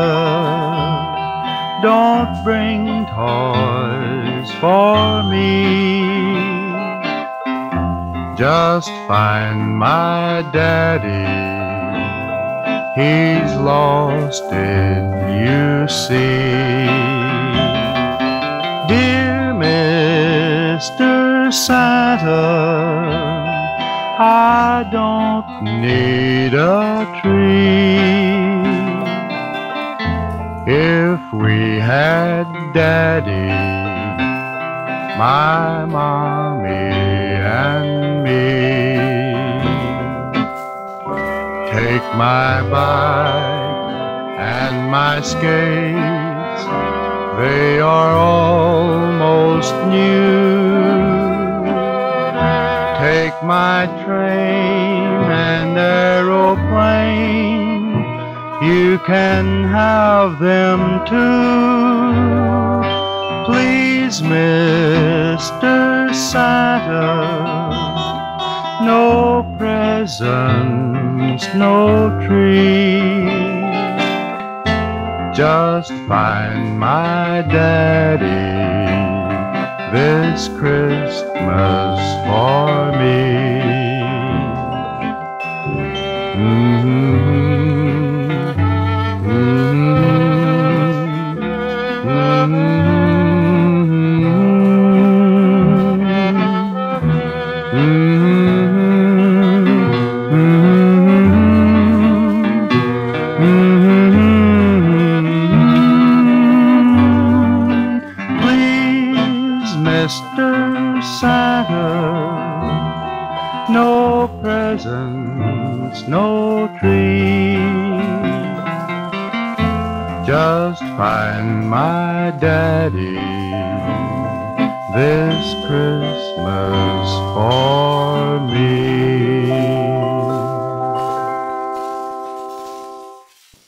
don't bring toys for me. Just find my daddy, he's lost it, you see. Dear Mr. Santa, I don't need a tree. If we had Daddy, my mommy and me, take my bike and my skates, they are almost new. Take my train and aeroplane, you can have them too. Please, Mr. Santa, no presents, no tree. Just find my daddy this Christmas for me. Mr. Santa, no presents, no tree. Just find my daddy this Christmas